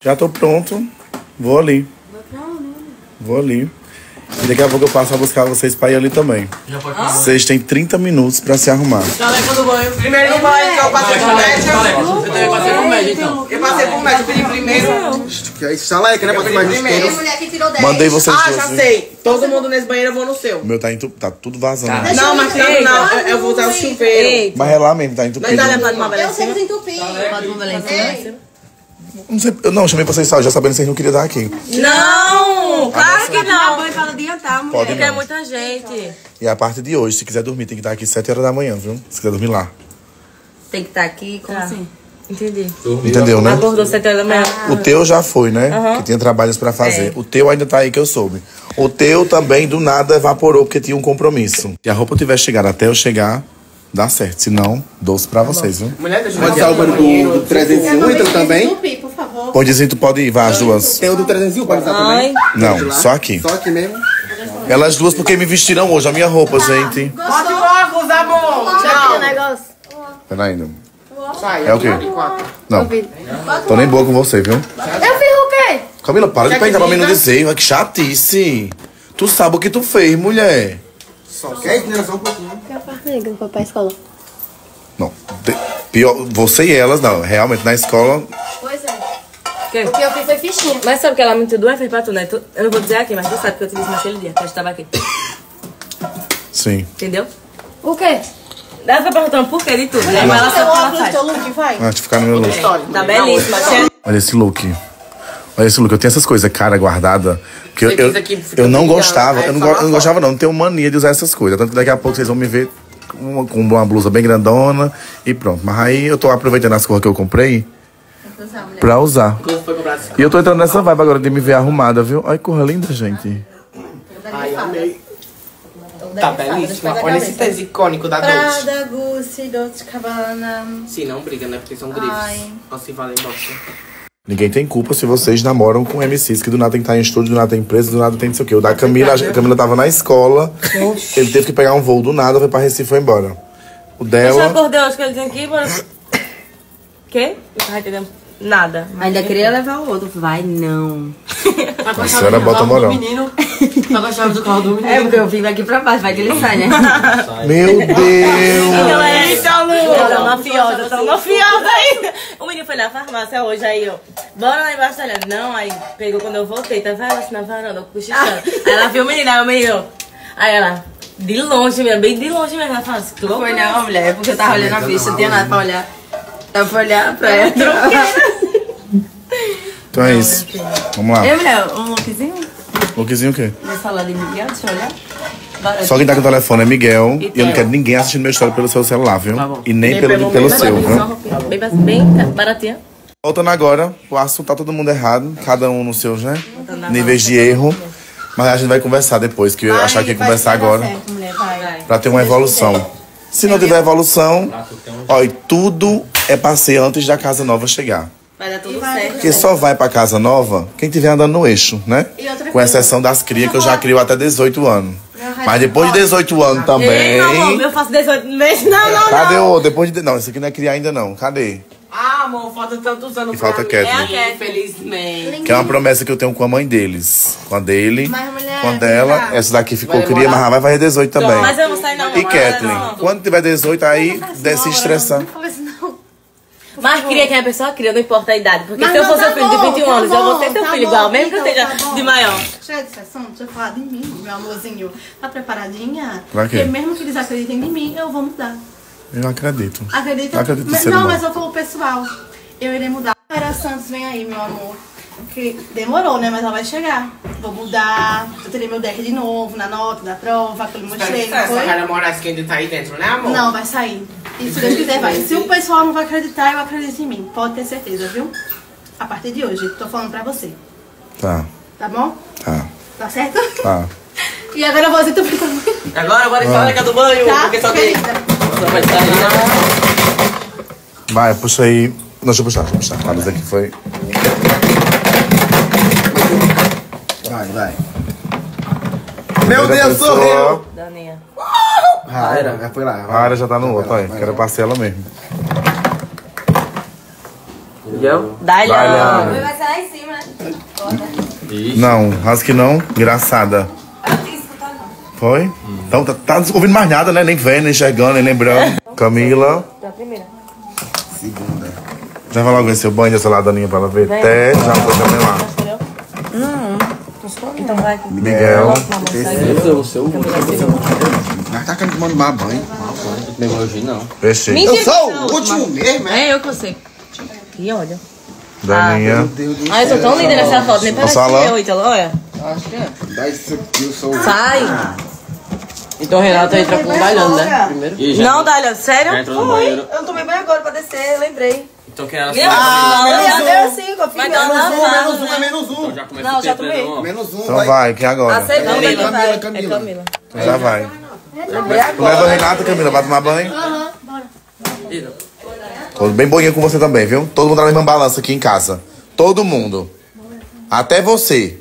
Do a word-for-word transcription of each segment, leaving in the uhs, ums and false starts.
Já tô pronto. Vou ali. Vou ali. E daqui a pouco eu passo a buscar vocês pra ir ali também. Vocês têm trinta minutos pra se arrumar. Jaleco do banho. Primeiro no banho, que eu passei por média. Você também passei por média, então. Eu passei por média, eu pedi primeiro. Que é isso, jaleco, né? Passei mais primeiro. Mandei vocês Ah, dois, já viu? sei. Todo mundo nesse banheiro, eu vou no seu. O meu tá, entu... tá tudo vazando. Né? Não, mas não, não. Eu, eu vou usar o chuveiro. Mas é lá mesmo, tá entupido. Mas dá levado uma Eu sei desentupir. Pode uma valência. Não sei, eu não, chamei pra vocês só, já sabendo que vocês não queriam dar aqui. Não, claro que não. Banho para adiantar, mulher. Pode Porque é não. muita gente. E a parte de hoje, se quiser dormir, tem que estar aqui sete horas da manhã, viu? Se quiser dormir lá. Tem que estar aqui, como assim? Entendi. Entendeu, né? Acordou sete horas da manhã. O teu já foi, né? Aham. Que tinha trabalhos pra fazer. É. O teu ainda tá aí que eu soube. O teu também, do nada, evaporou porque tinha um compromisso. Se a roupa tiver chegado até eu chegar, dá certo. Se não, doce pra vocês, viu? Mulher, deixa eu Pode usar o banho do, do trezentos e um, entra também. Desentupir, por favor. Pontezinho, tu pode ir, vai as duas. Tem o do trezentos e um, pode usar também. Não, De lá. só aqui. Só aqui mesmo. Elas duas porque me vestiram hoje, a minha roupa, gente. Bota o óculos, amor. Tchau. negócio. Peraí, não. Sai, É o quê? Não. Tô nem boa com você, viu? Eu fiz o quê? Camila, para de Quer pegar que pra mim não diga? dizer. Que chatice. Tu sabe o que tu fez, mulher. Só quer isso, né? Só um pouquinho. Eu faço negra pra ir pra escola. Não. de- Pior, você e elas, não. Realmente, na escola... Pois é. Que? O que eu fiz foi fichinha. Mas sabe que ela me tudo é fez pra tu, né? Tu- eu não vou dizer aqui, mas tu sabe que eu te disse naquele dia, que eu estava aqui. Sim. Entendeu? O quê? Ela foi perguntando por que de tudo, né? Mas ela sabe o que ela faz. teu look, vai. Ah, deixa eu ficar no meu look. Tá belíssima. cheia- Olha esse look. Olha esse look. Eu tenho essas coisas, cara guardada. Que eu, Você eu, diz aqui, fica eu não brilhando, gostava. aí Eu não, só go- na eu não foto. gostava, não. Não tenho mania de usar essas coisas. Tanto que daqui a pouco vocês vão me ver com uma, com uma blusa bem grandona e pronto. Mas aí eu tô aproveitando as cores que eu comprei pra usar. Quando foi comprar essa? E eu tô entrando nessa vibe agora de me ver arrumada, viu? Ai, cor linda, gente. Ai, amei. Tá belíssima. Olha esse tênis icônico da Dolce. Prada, Gucci, Dolce Gabbana. Sim, não briga, né? Porque são grifes. Ai. Ou se valem bosta. Ninguém tem culpa se vocês namoram com M Cs, que do nada tem que estar em estúdio, do nada tem empresa, do nada tem não sei o quê. O da Camila, a Camila tava na escola, ele teve que pegar um voo do nada, foi pra Recife e foi embora. O Eu já dela... acordei hoje que ele tinha aqui, bora. Quê? Não tava entendendo nada. Ainda queria levar o outro. Vai, não. A senhora bota moral. Tá gostando do carro do menino? É porque eu vim aqui pra baixo, vai que ele sai, né? Meu Deus! Então é isso, Lu! Tão mafiosa, tão mafiosa aí! O menino foi na farmácia hoje, aí, ó. Bora lá embaixo, olha. Não, aí pegou quando eu voltei, tava ela assim na varanda, cochichando. Aí ela viu o menino, aí o menino. Aí ela, de longe mesmo, bem de longe mesmo. Ela falou assim, que louco. Foi não, mulher. É porque eu tava olhando a ficha, não tinha nada pra olhar. Tava pra olhar pra ela. Então é isso. Vamos lá. Eu, mulher, um lookzinho? Lookzinho o quê? Vai falar de Miguel, deixa eu olhar. Bora. Só quem tá com o telefone é Miguel. E eu não quero ninguém assistindo meu história pelo seu celular, viu? E nem pelo, pelo seu, viu? Bem, bem baratinha. Voltando agora, o assunto tá todo mundo errado, cada um nos seus, né? Níveis de erro. Mas a gente vai conversar depois, que eu achar que ia conversar agora. Certo, mulher, vai. Pra ter uma evolução. Se não tiver evolução, ó, e tudo é pra ser antes da casa nova chegar. Vai dar tudo certo. Porque só vai pra casa nova quem tiver andando no eixo, né? Com exceção das crias, que eu já crio até dezoito anos. Mas depois de dezoito anos Ei, também. meu amor, eu faço dezoito meses. Não, não, Cadê não. o. Depois de. Não, esse aqui não é criar ainda não. Cadê? Ah, amor, falta tantos anos E falta pra mim. Kathleen. É, infelizmente. Que é uma promessa que eu tenho com a mãe deles. Com a dele, Mas, mulher, com a dela. Essa daqui ficou Vai cria, demorar. mas já vai fazer dezoito também. Mas eu não saio não. E não, Kathleen, não. quando tiver dezoito, aí desce se estressar. Mas cria quem a pessoa cria, não importa a idade. Porque Mas se eu não, fosse tá seu filho de bom, vinte e um tá anos, eu vou ter bom, seu tá filho bom, igual, mesmo que eu então, esteja tá bom. de maior. Chega de sessão, deixa eu falar de mim, meu amorzinho. Tá preparadinha? Pra quê? Porque mesmo que eles acreditem em mim, eu vou mudar. Eu acredito. Acredita? Eu acredito em Mas- ser Não, humano. mas eu falo pessoal. Eu irei mudar. Era Santos, vem aí, meu amor. Que demorou, né? Mas ela vai chegar. Vou mudar. Eu terei meu deck de novo na nota da prova, que eu lhe mostrei, não Essa foi? cara Moraes que ainda tá aí dentro, né, amor? Não, vai sair. E se Deus quiser, vai. Se o pessoal não vai acreditar, eu acredito em mim. Pode ter certeza, viu? A partir de hoje, tô falando pra você. Tá, Tá bom? tá, Tá certo? tá. E agora você tá também. Agora, agora está na do banho, Tá? porque só tem... Querida. Só vai sair, né? Vai, puxa aí. Não, deixa eu puxar, deixa eu puxar. A luz aqui foi. Vai, vai. Meu Deus, sou eu! Daninha. Ah, era, já foi lá. A área já tá no outro, olha. Quero parcela mesmo. Miguel? Dalha. Vai. Vai ser lá em cima, né? Não, acho que não. Engraçada. Foi? Hum. Então tá, tá ouvindo mais nada, né? Nem vendo, nem enxergando, nem lembrando. Camila. Da primeira. Segunda. Já vai logo ver seu banho dessa ladaninha pra ela ver. Vem. Até já foi também lá. Não. Então vai aqui. Miguel. Terceiro. O seu. Mas tá querendo tomando mais banho. Não hoje não. Fechei. Mentira, Eu sou que o último mesmo, é? É eu que você. E olha. Daninha. Meu Deus do céu. Ah, eu tô tão linda nessa foto. Nem parece que Salão. é eu, Ítalo. Olha. Acho que é. Dá isso aqui, eu sou o... Sai. Então o Renato entra com o Dalhando, né? Primeiro. Não, Dalha, sério? Já entrou no banheiro. Eu não tomei banho agora pra descer, lembrei. Então quem era Meu só? Deus. Eu dei assim, confia. Vai dar uma Menos um, lavada, menos um, é né? menos um. Então já começa Não, o já tempo, tomei. né? Menos um, Então vai. vai, quem agora? A segunda Camila, que Camila, vai. Camila. É Camila. Então já vai. Tomei agora. Leva a Renata, Camila, vai tomar banho? Aham, bora. Tô bem boinha com você também, viu? Todo mundo na mesma balança aqui em casa. Todo mundo. Até você.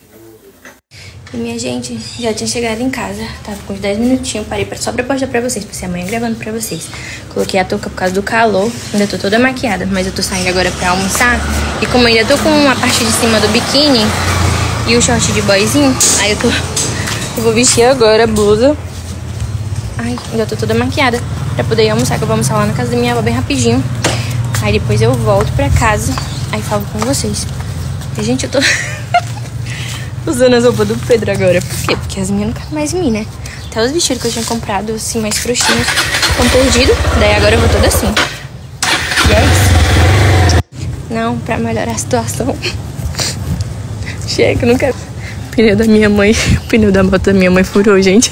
E minha gente, já tinha chegado em casa, tava com uns dez minutinhos, parei pra, só pra postar pra vocês, passei amanhã gravando pra vocês. Coloquei a touca por causa do calor, ainda tô toda maquiada, mas eu tô saindo agora pra almoçar. E como eu ainda tô com a parte de cima do biquíni e o short de boyzinho, aí eu tô... Eu vou vestir agora a blusa. Ai, ainda tô toda maquiada pra poder ir almoçar, que eu vou almoçar lá na casa da minha avó bem rapidinho. Aí depois eu volto pra casa, aí falo com vocês. E, gente, eu tô... usando as roupas do Pedro agora. Por quê? Porque as minhas não cabem mais em mim, né? Até os vestidos que eu tinha comprado, assim, mais frouxinhos, estão perdidos. Daí agora eu vou toda assim. E é isso. Não, pra melhorar a situação. Chega, não quero. O pneu da minha mãe, o pneu da moto da minha mãe furou, gente.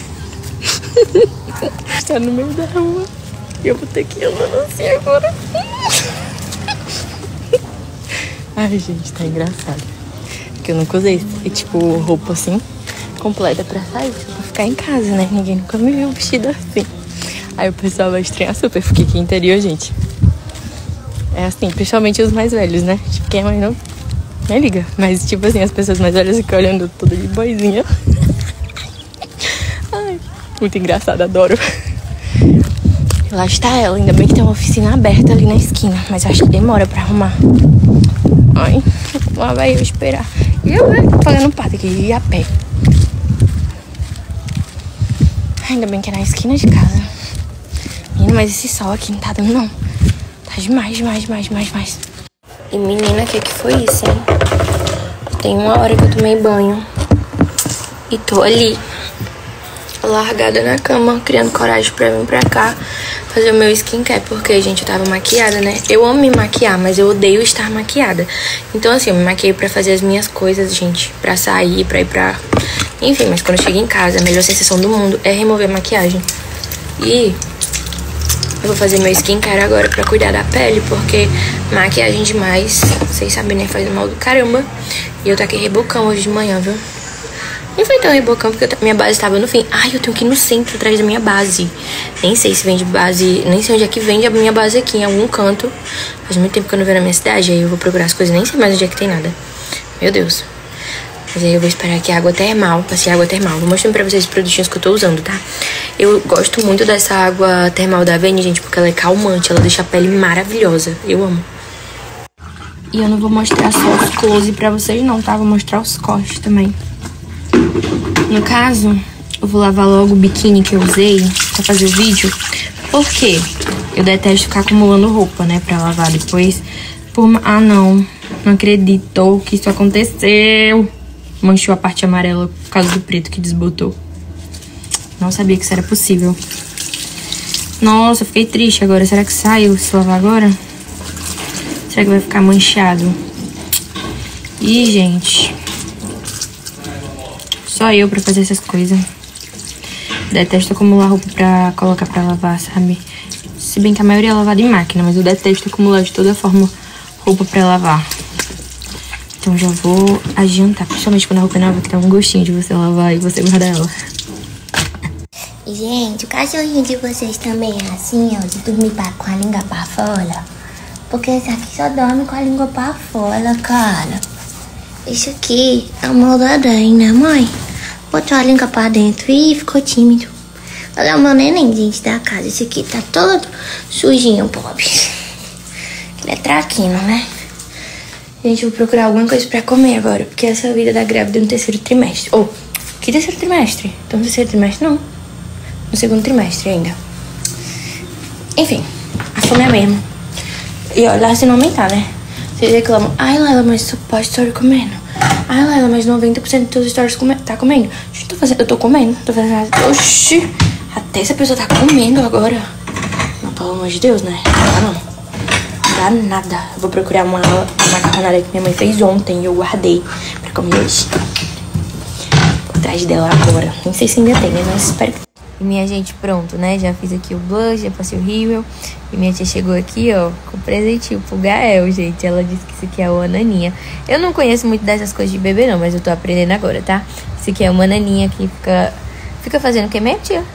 Está no meio da rua. E eu vou ter que ir andando assim agora. Ai, gente, tá engraçado. Que eu nunca usei, e, tipo, roupa assim, completa pra sair, pra ficar em casa, né? Ninguém nunca me viu vestida assim. Aí o pessoal vai estranhar super, porque aqui interior, gente, é assim, principalmente os mais velhos, né? Tipo, quem é mais não, nem liga. Mas, tipo assim, as pessoas mais velhas ficam olhando toda de boizinha. Ai, muito engraçado, adoro. Lá está ela, ainda bem que tem uma oficina aberta ali na esquina, mas eu acho que demora pra arrumar. Ai, lá vai eu esperar. E eu, né, pagando pato aqui, e a pé. Ainda bem que é na esquina de casa. Menina, mas esse sol aqui não tá dando, não. Tá demais, demais, demais, demais, demais. E menina, o que que foi isso, hein? Tem uma hora que eu tomei banho. E tô ali, largada na cama, criando coragem pra vir pra cá fazer o meu skincare, porque, gente, eu tava maquiada, né? Eu amo me maquiar, mas eu odeio estar maquiada. Então, assim, eu me maquiei pra fazer as minhas coisas, gente, pra sair, pra ir pra... Enfim, mas quando eu chego em casa, a melhor sensação do mundo é remover a maquiagem. E eu vou fazer meu skincare agora pra cuidar da pele, porque maquiagem demais, vocês sabem, né? Faz mal do caramba. E eu taquei rebocão hoje de manhã, viu? Não foi tão rebocão, porque eu, minha base estava no fim. Ai, eu tenho que ir no centro atrás da minha base. Nem sei se vende base, nem sei onde é que vende a minha base aqui, em algum canto. Faz muito tempo que eu não venho na minha cidade, aí eu vou procurar as coisas, nem sei mais onde é que tem nada. Meu Deus. Mas aí eu vou esperar aqui a água termal, passei água termal. Vou mostrar pra vocês os produtinhos que eu tô usando, tá? Eu gosto muito dessa água termal da Avene, gente, porque ela é calmante, ela deixa a pele maravilhosa. Eu amo. E eu não vou mostrar só os close pra vocês não, tá? Vou mostrar os cortes também. No caso, eu vou lavar logo o biquíni que eu usei pra fazer o vídeo. Por quê? Eu detesto ficar acumulando roupa, né? Pra lavar depois. Por... Ah, não. Não acredito que isso aconteceu. Manchou a parte amarela por causa do preto que desbotou. Não sabia que isso era possível. Nossa, eu fiquei triste agora. Será que saiu se lavar agora? Será que vai ficar manchado? Ih, gente... Só eu pra fazer essas coisas. Detesto acumular roupa pra colocar pra lavar, sabe? Se bem que a maioria é lavada em máquina, mas eu detesto acumular de toda forma roupa pra lavar. Então já vou adiantar, principalmente quando a roupa é nova, que dá um gostinho de você lavar e você guardar ela. Gente, o cachorrinho de vocês também é assim, ó, de dormir pra, com a língua pra fora? Porque esse aqui só dorme com a língua pra fora, cara. Esse aqui é o meu dedém, né, mãe? Botou a língua pra dentro e ficou tímido. Olha o meu neném, gente, da casa. Esse aqui tá todo sujinho, pobre. Ele é traquino, né? Gente, eu vou procurar alguma coisa pra comer agora, porque essa é a vida da grávida no terceiro trimestre. Ou, oh, que terceiro trimestre? Então, no terceiro trimestre, não. No segundo trimestre ainda. Enfim, a fome é mesmo. E olha, se não aumentar, né? Vocês reclamam, ai, Laila, mas você pode estar comendo. Ai, Laila, mas noventa por cento dos teus stories come tá comendo. Eu tô fazendo, eu tô comendo, tô fazendo nada. Oxi, até essa pessoa tá comendo agora. Não, pelo amor de Deus, né? Não dá não. Dá nada. Eu vou procurar uma, uma macarronada que minha mãe fez ontem e eu guardei pra comer hoje. Vou atrás dela agora. Nem sei se ainda tem, né? Mas espero que... E minha gente, pronto, né? Já fiz aqui o blush, já passei o rímel. E minha tia chegou aqui, ó, com presentinho pro Gael, gente. Ela disse que isso aqui é uma naninha. Eu não conheço muito dessas coisas de bebê, não, mas eu tô aprendendo agora, tá? Isso aqui é uma naninha que fica... Fica fazendo o que mesmo, tia?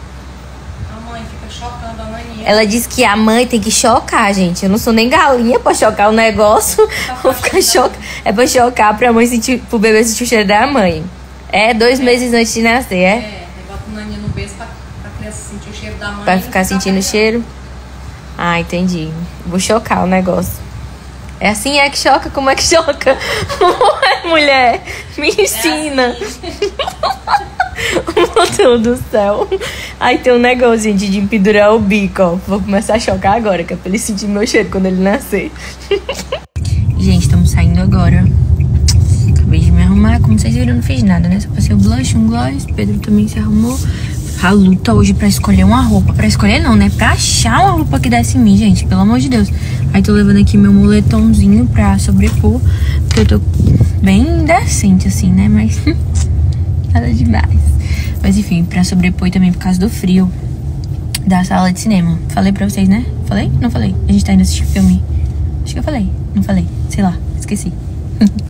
Ela disse que a mãe tem que chocar, gente. Eu não sou nem galinha pra chocar o negócio. Vou ficar choca. É pra chocar pra mãe sentir, pro bebê sentir o cheiro da mãe. É dois é. meses antes de nascer, é? É, bota o naninho no berço pra, pra criança sentir o cheiro da mãe. Pra ficar sentindo o cheiro? Ah, entendi. Vou chocar o negócio. É assim, é que choca? Como é que choca? Mulher, me ensina. É assim. Meu Deus do céu. Aí tem um negócio, gente, de pendurar o bico, ó. Vou começar a chocar agora, que é pra ele sentir meu cheiro quando ele nascer. Gente, estamos saindo agora. Acabei de me arrumar. Como vocês viram, não fiz nada, né? Só passei o blush, um gloss. Pedro também se arrumou. A luta hoje pra escolher uma roupa. Pra escolher não, né? Pra achar uma roupa que desse em mim, gente. Pelo amor de Deus. Aí tô levando aqui meu moletomzinho pra sobrepor. Porque eu tô bem decente, assim, né? Mas nada demais. Mas enfim, pra sobrepor e também por causa do frio da sala de cinema. Falei pra vocês, né? Falei? Não falei. A gente tá indo assistir filme. Acho que eu falei. Não falei. Sei lá. Esqueci.